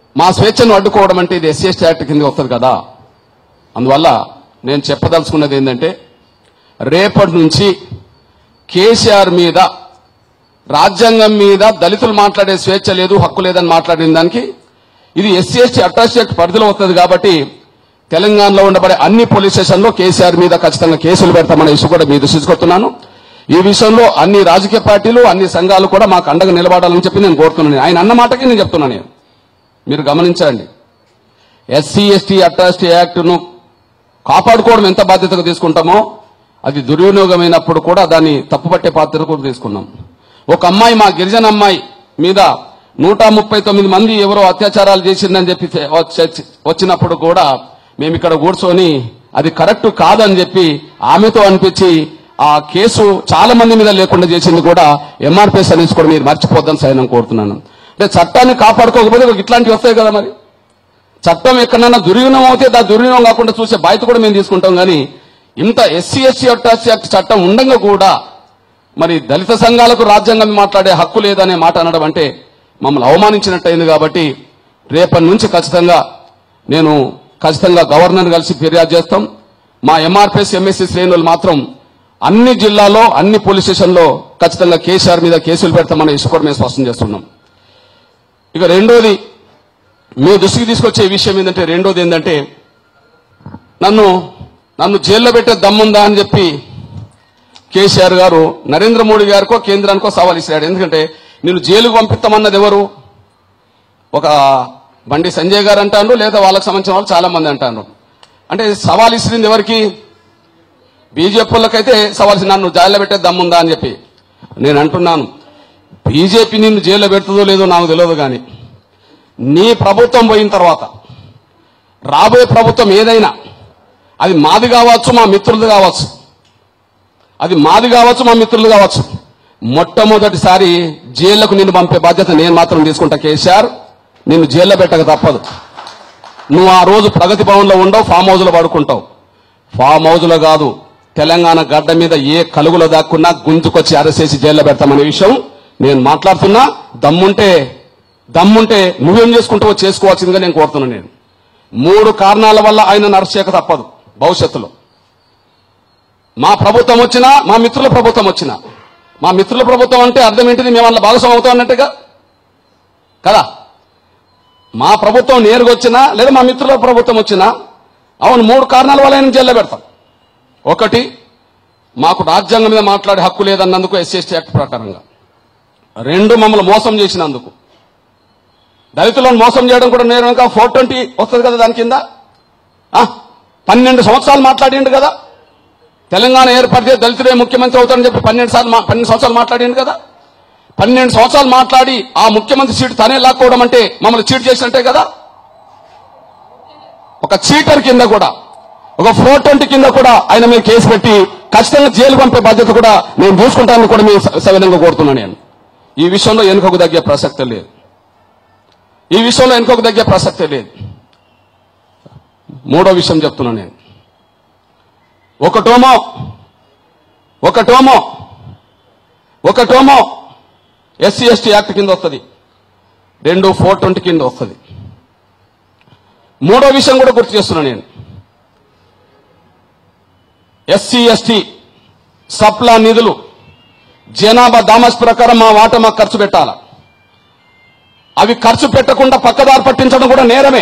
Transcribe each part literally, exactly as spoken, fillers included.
మా స్వేచ్ఛను అడ్డుకోవడం అంటే ఇది ఎస్సీ ఎస్టీ యాక్ట్ కింద వస్తుంది కదా. అందువల్ల నేను చెప్పదలుచుకున్నది ఏంటంటే రేపటి నుంచి కేసీఆర్ మీద రాజ్యాంగం మీద దళితులు మాట్లాడే స్వేచ్ఛ లేదు, హక్కు లేదని మాట్లాడిన దానికి ఇది ఎస్సీ ఎస్టీ అట్రాసిటీ యాక్ట్ పరిధిలో వస్తుంది కాబట్టి తెలంగాణలో ఉండబడే అన్ని పోలీస్ స్టేషన్లో కేసీఆర్ మీద ఖచ్చితంగా కేసులు పెడతామనే ఇష్యూ కూడా మీ దృష్టికి వస్తున్నాను. ఈ విషయంలో అన్ని రాజకీయ పార్టీలు అన్ని సంఘాలు కూడా మాకు అండగా నిలబడాలని చెప్పి నేను కోరుతున్నాను. ఆయన అన్న మాటకి నేను చెప్తున్నాను. నేను మీరు గమనించండి, ఎస్సీ ఎస్టీ అట్రాసిటీ యాక్ట్ను కాపాడుకోవడం ఎంత బాధ్యతగా తీసుకుంటామో అది దుర్వినియోగమైనప్పుడు కూడా దాన్ని తప్పుపట్టే పాత్ర కూడా తీసుకున్నాం. ఒక అమ్మాయి, మా గిరిజన అమ్మాయి మీద నూట ముప్పై తొమ్మిది మంది ఎవరో అత్యాచారాలు చేసిందని చెప్పి వచ్చినప్పుడు కూడా మేము ఇక్కడ కూర్చొని అది కరెక్ట్ కాదని చెప్పి ఆమెతో అనిపించి ఆ కేసు చాలా మంది మీద లేకుండా చేసింది కూడా ఎంఆర్పీఎస్ అనేసి కూడా మీరు మర్చిపోద్దని సైనం కోరుతున్నాను. అంటే చట్టాన్ని కాపాడుకోకపోతే ఇట్లాంటివి వస్తాయి కదా. మరి చట్టం ఎక్కడన్నా దుర్వినియోగం అవుతే దాని దుర్వినియోగం కాకుండా చూసే బాధ్యత కూడా మేము తీసుకుంటాం. కానీ ఇంత ఎస్సీ ఎస్టీ అట్రాసిటీ యాక్ట్ చట్టం ఉండగా కూడా మరి దళిత సంఘాలకు రాజ్యాంగం మాట్లాడే హక్కు లేదనే మాట అనడం అంటే మమ్మల్ని అవమానించినట్టయింది. కాబట్టి రేపటి నుంచి ఖచ్చితంగా నేను ఖచ్చితంగా గవర్నర్ కలిసి ఫిర్యాదు చేస్తాం. మా ఎంఆర్పీఎస్ ఎంఎస్సీ శ్రేణులు మాత్రం అన్ని జిల్లాలో అన్ని పోలీస్ స్టేషన్లో ఖచ్చితంగా కేసీఆర్ మీద కేసులు పెడతామనే ఇష్యూ కూడా మేము స్పష్టం చేస్తున్నాం. ఇక రెండోది మీ దృష్టికి తీసుకొచ్చే విషయం ఏంటంటే రెండోది ఏంటంటే నన్ను నన్ను జైల్లో పెట్టే దమ్ముందా అని చెప్పి కేసీఆర్ గారు నరేంద్ర మోడీ గారికో కేంద్రానికో సవాల్ ఇచ్చాడు. ఎందుకంటే నేను జైలుకు పంపిస్తామన్నది ఎవరు? ఒక బండి సంజయ్ గారు అంటాను, లేదా వాళ్ళకి సంబంధించిన వాళ్ళు చాలా మంది అంటాను. అంటే సవాల్ ఇచ్చింది ఎవరికి? బీజేపీ వాళ్ళకైతే సవాల్ నన్ను జైల్లో పెట్టే దమ్ముందా అని చెప్పి. నేను అంటున్నాను, బీజేపీ నిన్ను జైల్లో పెడుతుందో లేదో నాకు తెలియదు, కానీ నీ ప్రభుత్వం పోయిన తర్వాత రాబోయే ప్రభుత్వం ఏదైనా అది మాది కావచ్చు, మా మిత్రులది కావచ్చు, అది మాది కావచ్చు, మా మిత్రులు కావచ్చు, మొట్టమొదటిసారి జైళ్లకు నిన్ను పంపే బాధ్యత నేను మాత్రం తీసుకుంటా. కేసీఆర్, నిన్ను జైల్లో పెట్టక తప్పదు. నువ్వు ఆ రోజు ప్రగతి భవన్లో ఉండవు, ఫామ్ హౌస్లో పడుకుంటావు. ఫామ్ హౌస్లో కాదు, తెలంగాణ గడ్డ మీద ఏ కలుగులో దాక్కున్నా గుంజుకొచ్చి అరెసేసి జైల్లో పెడతామనే విషయం నేను మాట్లాడుతున్నా. దమ్ముంటే దమ్ముంటే నువ్వేం చేసుకుంటావో చేసుకోవాల్సిందిగా నేను కోరుతున్నాను. నేను మూడు కారణాల వల్ల ఆయన అరెస్ట్ చేయక తప్పదు. భవిష్యత్తులో మా ప్రభుత్వం వచ్చినా, మా మిత్రుల ప్రభుత్వం వచ్చినా, మా మిత్రుల ప్రభుత్వం అంటే అర్థం ఏంటిది? మేము వాళ్ళ భాగస్వామి అవుతాం అన్నట్టుగా కదా. మా ప్రభుత్వం నేరుగా వచ్చినా లేదా మా మిత్రుల ప్రభుత్వం వచ్చినా, అవును, మూడు కారణాల వల్ల ఆయన జైల్లో పెడతాం. ఒకటి, మాకు రాజ్యాంగం మీద మాట్లాడే హక్కు లేదన్నందుకు ఎస్సీ ఎస్టీ యాక్ట్ ప్రకారంగా. రెండు, మమ్మల్ని మోసం చేసినందుకు. దళితులను మోసం చేయడం కూడా నేరుగా ఫోర్ ట్వంటీ వస్తుంది కదా దాని కింద. పన్నెండు సంవత్సరాలు మాట్లాడిండు కదా, తెలంగాణ ఏర్పడితే దళితుడే ముఖ్యమంత్రి అవుతారని చెప్పి పన్నెండు సార్లు పన్నెండు సంవత్సరాలు మాట్లాడిండు కదా. పన్నెండు సంవత్సరాలు మాట్లాడి ఆ ముఖ్యమంత్రి సీటు తనే లాక్కోవడం అంటే మమ్మల్ని చీట్ చేసినట్టే కదా. ఒక చీటర్ కింద కూడా, ఒక ఫోర్ ట్వంటీ కింద కూడా ఆయన మీద కేసు పెట్టి ఖచ్చితంగా జైలు పంపే బాధ్యత కూడా నేను చూసుకుంటానని కూడా మేము సవినంగా కోరుతున్నాను. నేను ఈ విషయంలో వెనుకకు తగ్గే ప్రసక్తే లేదు. ఈ విషయంలో వెనుకకు తగ్గే ప్రసక్తే లేదు. మూడో విషయం చెప్తున్నాను నేను. ఒకటోమో ఒకటోమో ఒకటోమో ఎస్సీ ఎస్టీ యాక్ట్ కింద వస్తుంది, రెండు ఫోర్ ట్వంటీ కింద వస్తుంది. మూడో విషయం కూడా గుర్తు చేస్తున్నాను నేను. ఎస్సీ ఎస్టీ సప్లా నిధులు జనాభా దామస్ ప్రకారం మా వాటా మాకు ఖర్చు పెట్టాల. అవి ఖర్చు పెట్టకుండా పక్కదారి పట్టించడం కూడా నేరమే.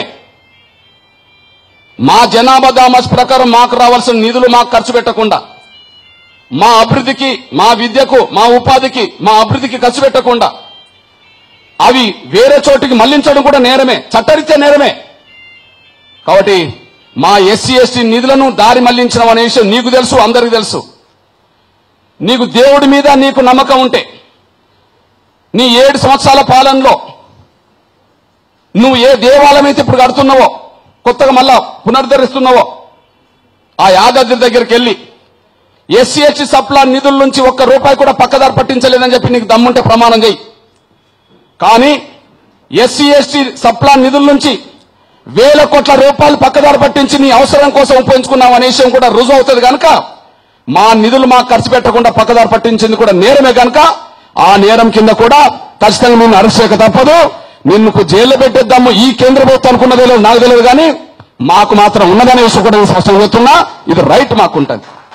మా జనాభా దామస్ ప్రకారం మాకు రావాల్సిన నిధులు మాకు ఖర్చు పెట్టకుండా, మా అభివృద్ధికి, మా విద్యకు, మా ఉపాధికి, మా అభివృద్ధికి ఖర్చు పెట్టకుండా అవి వేరే చోటికి మళ్లించడం కూడా నేరమే, చట్టరీత్యా నేరమే. కాబట్టి మా ఎస్సీ ఎస్టీ నిధులను దారి మళ్లించడం అనే విషయం నీకు తెలుసు, అందరికీ తెలుసు. నీకు దేవుడి మీద నీకు నమ్మకం ఉంటే నీ ఏడు సంవత్సరాల పాలనలో నువ్వు ఏ దేవాలయం అయితే ఇప్పుడు కడుతున్నావో, కొత్తగా మళ్ళా పునరుద్ధరిస్తున్నావో, ఆ యాదాద్రి దగ్గరికి వెళ్ళి ఎస్సీ ఎస్టీ సప్లా నిధుల నుంచి ఒక్క రూపాయి కూడా పక్కదారి పట్టించలేదని చెప్పి నీకు దమ్ముంటే ప్రమాణం చేయి. కానీ ఎస్సీ ఎస్టీ సప్లా నిధుల నుంచి వేల కోట్ల రూపాయలు పక్కదారి పట్టించి నీ అవసరం కోసం ఉపయోగించుకున్నావు అనే విషయం కూడా రుజువు అవుతుంది కనుక, మా నిధులు మాకు ఖర్చు పెట్టకుండా పక్కదారి పట్టించింది కూడా నేరమే కనుక ఆ నేరం కింద కూడా ఖచ్చితంగా మేము అరెస్ట్ చేయక తప్పదు. నిన్ను జైల్లో పెట్టేద్దాము ఈ కేంద్ర ప్రభుత్వం అనుకున్నదే లేదు నాకు తెలియదు కానీ మాకు మాత్రం ఉన్నదనే విషయం కూడా నేను స్పష్టంగా చెప్తున్నా. ఇది రైట్ మాకు ఉంటుంది.